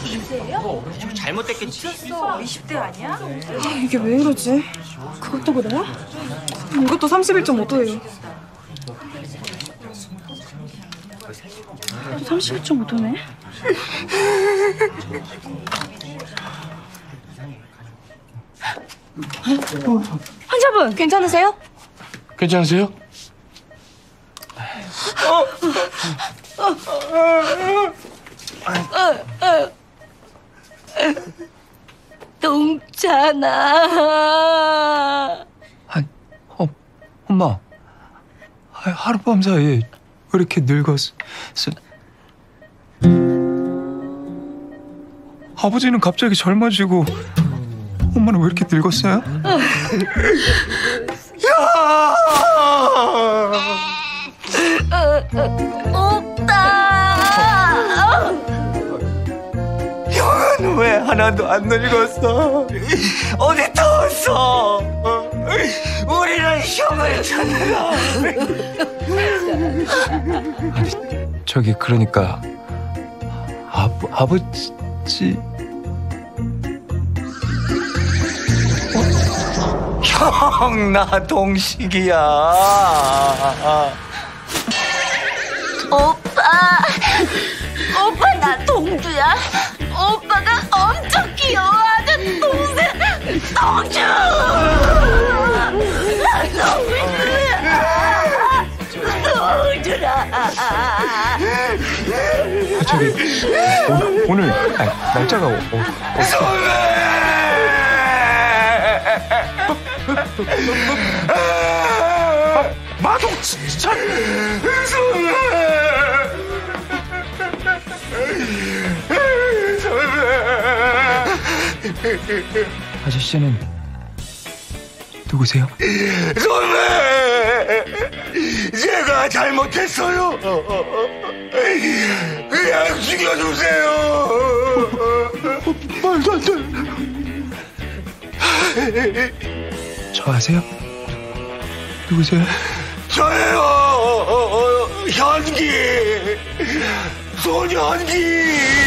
잘못됐겠지. 20대 아니야? 아, 이게 왜 이러지? 그것도 그래요? 이것도 31.5도예요. 31.5도네. 환자분 괜찮으세요? 괜찮으세요? 동찬아. 아니, 엄마. 하룻밤 사이에 왜 이렇게 늙었어? 아버지는 갑자기 젊어지고 엄마는 왜 이렇게 늙었어요? 야! 오빠. 형은 왜 하나도 안 늙었어? 어디 더웠어? 우리는 형을 찾느라. 아니, 저기 그러니까 아버지. 형, 나 동식이야. 오빠 나 동주야. 오빠가 엄청 귀여워하는 동생 동주. 동주라. 저기 오늘 날짜가 마동 진짜. 아저씨는 누구세요? 선배! 제가 잘못했어요. 그냥 죽여주세요. 말도 안 돼. 저 아세요? 누구세요? 저예요. 현기. 손현기.